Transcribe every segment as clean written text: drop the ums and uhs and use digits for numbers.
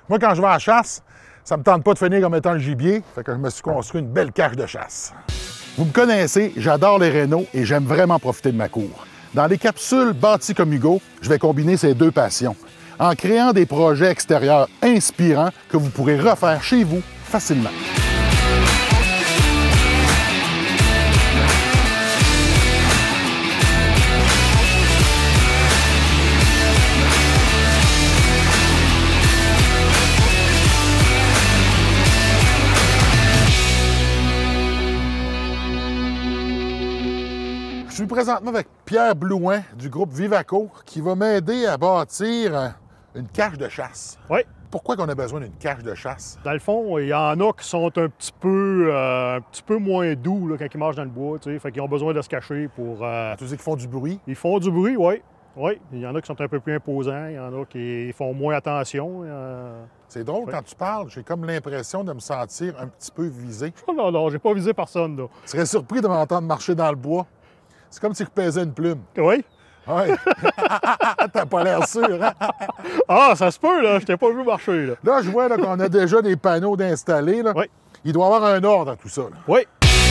Moi, quand je vais à la chasse, ça me tente pas de finir comme étant le gibier, fait que je me suis construit une belle cache de chasse. Vous me connaissez, j'adore les rénaux et j'aime vraiment profiter de ma cour. Dans les capsules bâties comme Hugo, je vais combiner ces deux passions en créant des projets extérieurs inspirants que vous pourrez refaire chez vous facilement. Je suis présentement avec Pierre Blouin du groupe Vivaco qui va m'aider à bâtir une cache de chasse. Oui. Pourquoi qu'on a besoin d'une cache de chasse? Dans le fond, il y en a qui sont un petit peu moins doux là, quand ils marchent dans le bois. Fait qu'ils ont besoin de se cacher pour... Tu sais qu'ils font du bruit? Ils font du bruit, oui. Oui. Il y en a qui sont un peu plus imposants. Il y en a qui font moins attention. C'est drôle, quand tu parles, j'ai comme l'impression de me sentir un petit peu visé. Oh non, non, j'ai pas visé personne, là. Tu serais surpris de m'entendre marcher dans le bois. C'est comme si je pesais une plume. Oui? Oui. T'as pas l'air sûr, hein? Ah, ça se peut, là. Je t'ai pas vu marcher, là. Là, je vois qu'on a déjà des panneaux d'installer. Oui. Il doit y avoir un ordre à tout ça. Là. Oui.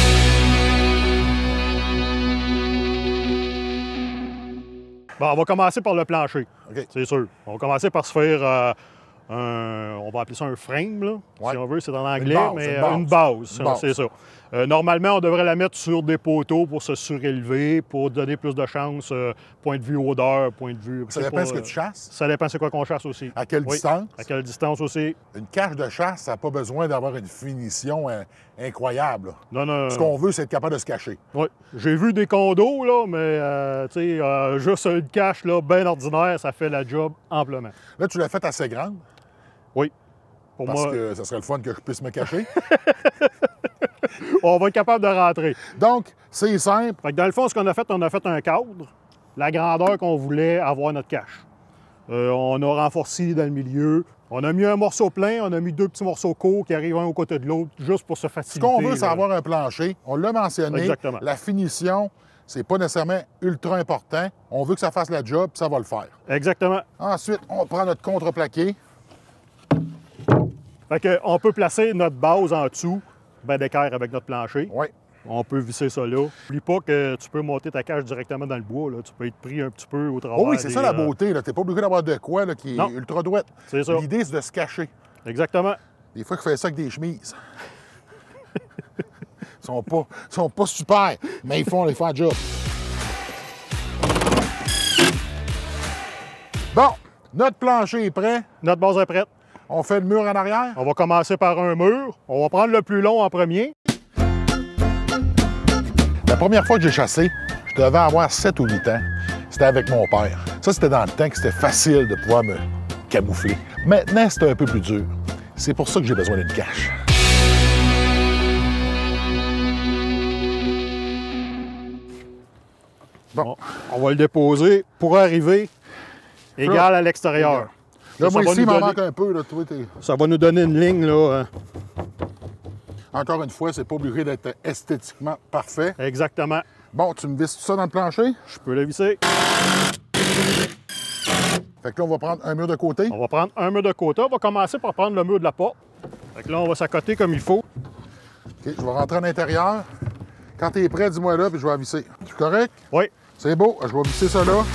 Bon, on va commencer par le plancher. OK. C'est sûr. On va commencer par se faire on va appeler ça un frame, là, Ouais. si on veut, c'est en anglais, Une base, mais une base. c'est ça. Normalement, on devrait la mettre sur des poteaux pour se surélever, pour donner plus de chance, point de vue odeur, point de vue... Ça dépend de ce que tu chasses. Ça dépend c'est quoi qu'on chasse aussi. À quelle distance? À quelle distance aussi. Une cache de chasse, ça n'a pas besoin d'avoir une finition incroyable. Non, non. Ce qu'on veut, c'est être capable de se cacher. Oui. J'ai vu des condos, là, mais tu sais, juste une cache là, bien ordinaire, ça fait la job amplement. Là, tu l'as fait assez grande. Oui. Pour Parce moi, que ça serait le fun que je puisse me cacher. on va être capable de rentrer. Donc, c'est simple. Fait que dans le fond, ce qu'on a fait un cadre, la grandeur qu'on voulait avoir notre cache. On a renforcé dans le milieu. On a mis un morceau plein, on a mis deux petits morceaux courts qui arrivent un aux côtés de l'autre, juste pour se faciliter. Ce qu'on veut, c'est avoir un plancher. On l'a mentionné. Exactement. La finition, c'est pas nécessairement ultra important. On veut que ça fasse la job, puis ça va le faire. Exactement. Ensuite, on prend notre contreplaqué. Fait qu'on peut placer notre base en dessous, ben d'équerre avec notre plancher. Oui. On peut visser ça là. N'oublie pas que tu peux monter ta cache directement dans le bois. Là. Tu peux être pris un petit peu au travers. Oh oui, c'est ça la beauté. Tu n'es pas obligé d'avoir de quoi là, qui est Non. ultra droite. C'est ça. L'idée, c'est de se cacher. Exactement. Des fois, ils font ça avec des chemises. Ils sont pas super, mais ils font le job. Bon, notre plancher est prêt. Notre base est prête. On fait le mur en arrière. On va commencer par un mur. On va prendre le plus long en premier. La première fois que j'ai chassé, je devais avoir 7 ou 8 ans. C'était avec mon père. Ça, c'était dans le temps que c'était facile de pouvoir me camoufler. Maintenant, c'est un peu plus dur. C'est pour ça que j'ai besoin d'une cache. Bon. On va le déposer pour arriver égal à l'extérieur. Là, moi, va ici, il nous m'en donner- manque un peu. Là. Toi, Ça va nous donner une ligne, là. Encore une fois, c'est pas obligé d'être esthétiquement parfait. Exactement. Bon, tu me visses tout ça dans le plancher? Je peux le visser. Fait que là, on va prendre un mur de côté. On va prendre un mur de côté. On va commencer par prendre le mur de la porte. Fait que là, on va s'accoter comme il faut. OK, je vais rentrer à l'intérieur. Quand tu es prêt, dis-moi là, puis je vais visser. C'est correct? Oui. C'est beau, je vais visser ça là.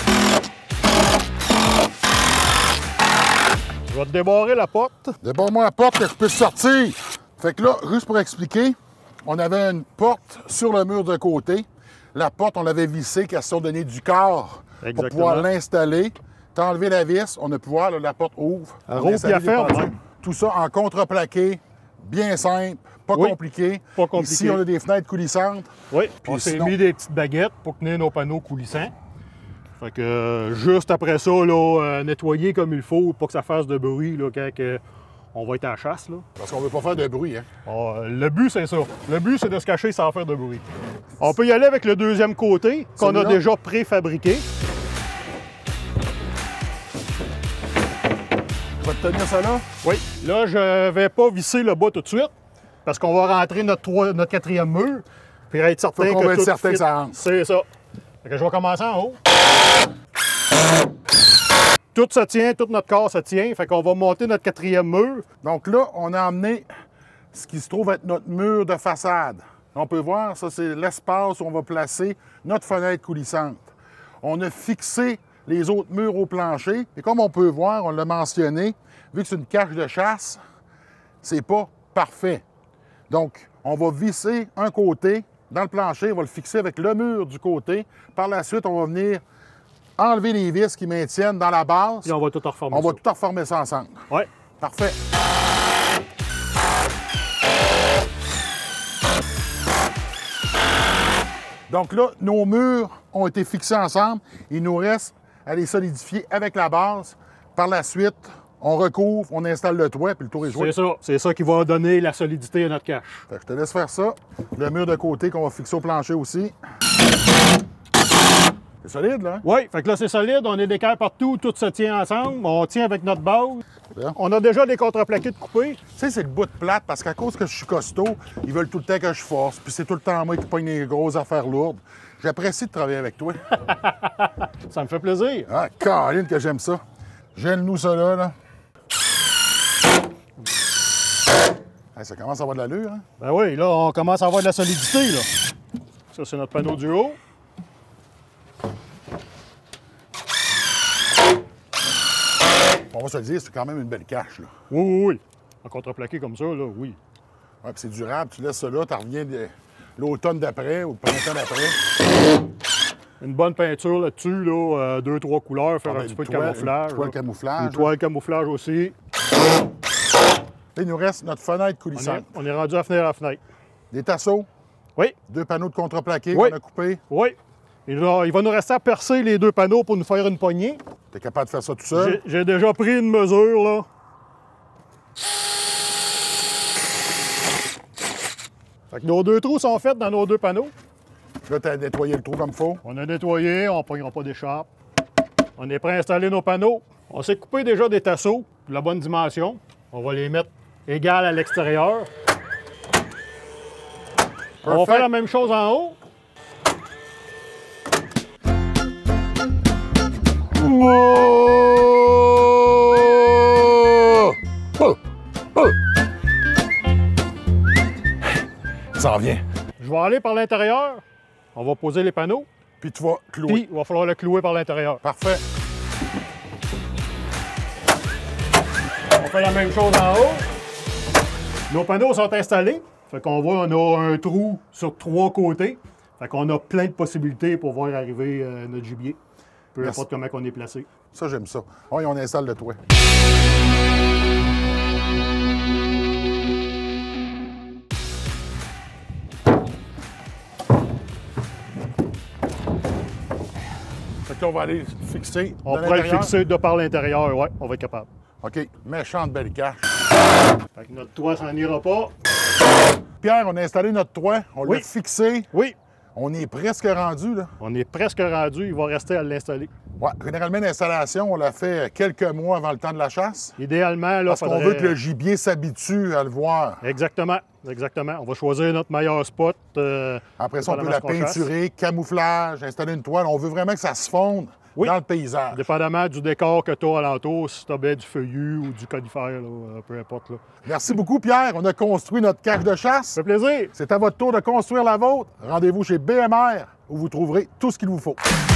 Je vais te débarrer la porte. Débarre-moi la porte que je puisse sortir. Fait que là, juste pour expliquer, on avait une porte sur le mur de côté. La porte, on l'avait vissée, question de donner du corps pour Exactement. pouvoir l'installer. T'as enlevé la vis, on a pu voir, là, la porte ouvre. Elle On rouvre installe puis elle des ferme, pentures. hein? Tout ça en contreplaqué, bien simple, pas Oui, compliqué. pas compliqué. Ici, on a des fenêtres coulissantes. Oui. Puis On s'est sinon- mis des petites baguettes pour tenir nos panneaux coulissants. Fait que juste après ça, là, nettoyer comme il faut pour que ça fasse de bruit là, quand on va être à la chasse. Là. Parce qu'on veut pas faire de bruit, hein? Le but, c'est ça. Le but, c'est de se cacher sans faire de bruit. On peut y aller avec le deuxième côté qu'on a Celui-là? déjà préfabriqué. Tu vas te tenir ça là? Oui. Là, je vais pas visser le bas tout de suite parce qu'on va rentrer notre quatrième mur puis être certain Faut qu'on que va être tout certain fit. que ça rentre. C'est ça. Fait que je vais commencer en haut. Tout se tient, tout notre corps se tient. Fait qu'on va monter notre 4e mur. Donc là, on a emmené ce qui se trouve être notre mur de façade. On peut voir, ça, c'est l'espace où on va placer notre fenêtre coulissante. On a fixé les autres murs au plancher. Et comme on peut voir, on l'a mentionné, vu que c'est une cache de chasse, c'est pas parfait. Donc, on va visser un côté dans le plancher, on va le fixer avec le mur du côté. Par la suite, on va venir enlever les vis qui maintiennent dans la base. Et on va tout reformer On ça. va tout reformer ça ensemble. Oui. Parfait. Donc là, nos murs ont été fixés ensemble. Il nous reste à les solidifier avec la base. Par la suite, on recouvre, on installe le toit, puis le tour est joué. C'est ça qui va donner la solidité à notre cache. Fait que je te laisse faire ça. Le mur de côté qu'on va fixer au plancher aussi. C'est solide, là? Hein? Oui, fait que là, c'est solide. On est d'équerre partout, tout se tient ensemble. On tient avec notre base. Bien. On a déjà des contreplaqués de coupés. Tu sais, c'est le bout de plate parce qu'à cause que je suis costaud, ils veulent tout le temps que je force. Puis c'est tout le temps moi qui pogne les grosses affaires lourdes. J'apprécie de travailler avec toi. Ça me fait plaisir. Ah, Caroline, que j'aime ça. Gêne-nous ça là. Hey, ça commence à avoir de l'allure, hein? Ben oui, là, on commence à avoir de la solidité, là. Ça, c'est notre panneau du haut. On va se le dire, c'est quand même une belle cache, là. Oui, oui, oui. En contreplaqué comme ça, là, oui. Ouais, puis c'est durable. Tu laisses ça là, tu reviens l'automne d'après ou le printemps d'après. Une bonne peinture là-dessus, là, 2-3 couleurs, faire un petit peu de camouflage. Une toile camouflage. Une toile camouflage aussi. Il nous reste notre fenêtre coulissante. On est rendu à fenêtre à fenêtre. Des tasseaux, Oui, 2 panneaux de contreplaqué Oui. qu'on a coupés. oui. Et là, il va nous rester à percer les 2 panneaux pour nous faire une poignée. Tu es capable de faire ça tout seul. J'ai déjà pris une mesure, là. Fait que nos 2 trous sont faits dans nos 2 panneaux. Là, tu as nettoyé le trou comme il faut. On a nettoyé, on ne pognera pas d'écharpe. On est prêt à installer nos panneaux. On s'est coupé déjà des tasseaux de la bonne dimension. On va les mettre égales à l'extérieur. On va faire la même chose en haut. Ça en vient. Je vais aller par l'intérieur. On va poser les panneaux. Puis tu vas clouer. Puis, il va falloir le clouer par l'intérieur. Parfait. On fait la même chose en haut. Nos panneaux sont installés. Fait qu'on voit, on a un trou sur 3 côtés. Fait qu'on a plein de possibilités pour voir arriver notre gibier. Peu importe comment on est placé. Ça, j'aime ça. Oui, on installe le toit. Fait que là, on va aller fixer. On de pourrait le l'intérieur. fixer de par l'intérieur, ouais, on va être capable. OK. Méchante belle cache. Fait que notre toit s'en ira pas. Pierre, on a installé notre toit. On Oui. l'a fixé. Oui, On est presque rendu, là. on est presque rendu, il va rester à l'installer. Ouais, généralement, l'installation, on l'a fait quelques mois avant le temps de la chasse. Idéalement, là, Parce qu'on veut que le gibier s'habitue à le voir. Exactement, exactement. On va choisir notre meilleur spot. Après ça, on peut la dépendamment ce qu'on chasse. peinturer, camouflage, installer une toile. On veut vraiment que ça se fonde Oui. dans le paysage. Dépendamment du décor que tu as alentour, si tu as bien du feuillu ou du conifère, là, peu importe. Là. Merci beaucoup, Pierre. On a construit notre cache de chasse. Ça fait plaisir. C'est à votre tour de construire la vôtre. Rendez-vous chez BMR où vous trouverez tout ce qu'il vous faut.